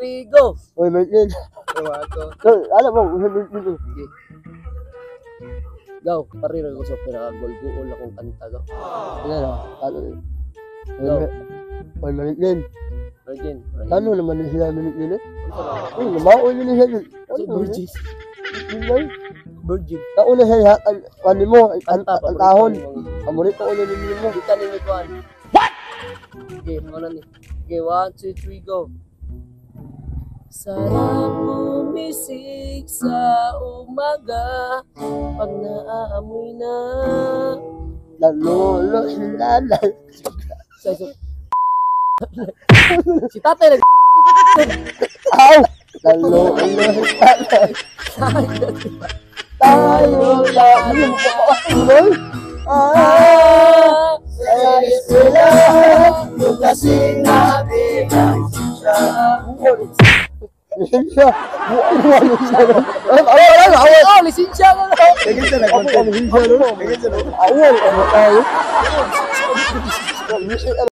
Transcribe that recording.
3, go! Uy, Martin. Alam mo, Martin. Sige. Go, pariro ko sa pinaka-gol-goal akong kanta, go. Ano? Go. Uy, Martin. Virgin. Ano naman na sila Martin? Uy, nabaon nila siya. Virgin. Virgin. Nauna siya, ano mo, ang tahon. Paborito Paborito ko na nila mo. Kita ni Miguan. What? Okay, ano ni? Okay, 1, 2, 3, go. Sarap umisig sa umaga pag naaamoy na. Lalolo sila. Si tatay nag... Aw! Lalolo sila. Tayo lang. Sa eskwela, yung kasing natin ang siya. Lisensya. Lisensya ko na. Lisensya. Awal. Ano tayo?